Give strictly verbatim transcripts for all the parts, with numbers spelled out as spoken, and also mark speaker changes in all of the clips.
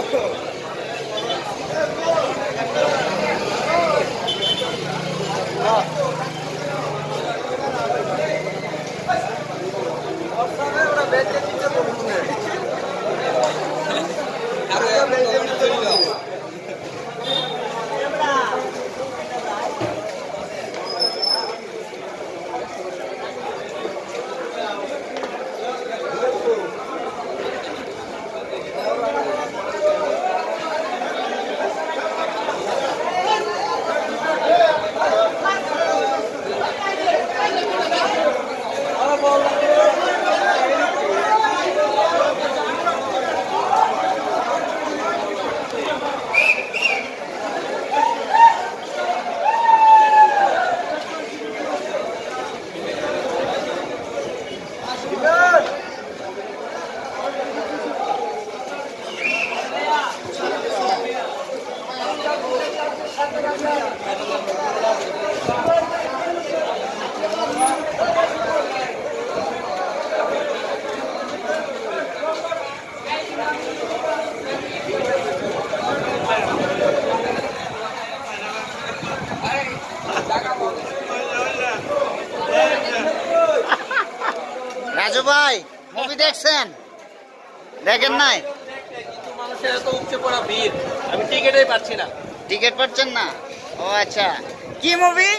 Speaker 1: রাজু ভাই মুভি দেখছেন? দেখেন নাই?
Speaker 2: কিন্তু মানুষের এত উপচে পড়া ভিড়, আমি টিকিটই পাচ্ছি না।
Speaker 1: টিকিট পাচ্ছেন না? ও আচ্ছা, কি মুভি?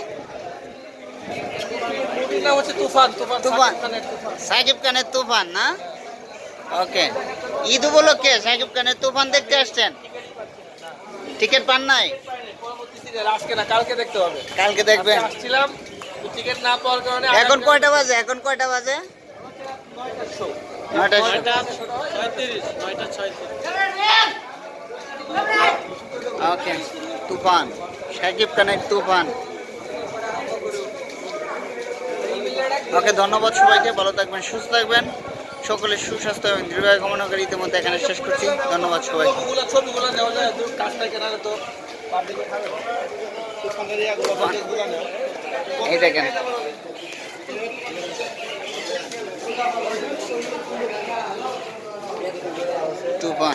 Speaker 2: মুভির নাম হচ্ছে তুফান। তুফান
Speaker 1: তুফান,
Speaker 2: সাকিব খানের তুফান।
Speaker 1: সাকিব খানের তুফান না? ওকে, ঈদ উপলক্ষে সাকিব খানের তুফান দেখতে আসছেন? টিকিট পান নাই?
Speaker 2: পরবর্তী সিরিয়াল আজকে না, কালকে দেখতে হবে।
Speaker 1: কালকে দেখবেন?
Speaker 2: আজকে আসছিলাম, টিকিট না পাওয়ার কারণে।
Speaker 1: এখন কয়টা বাজে? এখন কয়টা বাজে? নয়টা
Speaker 2: ছয়ত্রিশ। নয়টা ছয়ত্রিশ।
Speaker 1: ওকে, তুফান, সাকিব খানের তুফান। ওকে, ধন্যবাদ সবাইকে, ভালো থাকবেন, সুস্থ থাকবেন, সকলের সুস্বাস্থ্য এবং দীর্ঘায়ু কামনা করে ইতিমধ্যে এখানে শেষ করছি। ধন্যবাদ সবাই।
Speaker 2: ছবিগুলো ছবিগুলো নেওয়া যায়, কাজটা কেনারে তো পাবলিকে খাবে। তুফানের ইয়াগুলো বাজেটগুলো নেও।
Speaker 1: এই দেখেন, তুফান।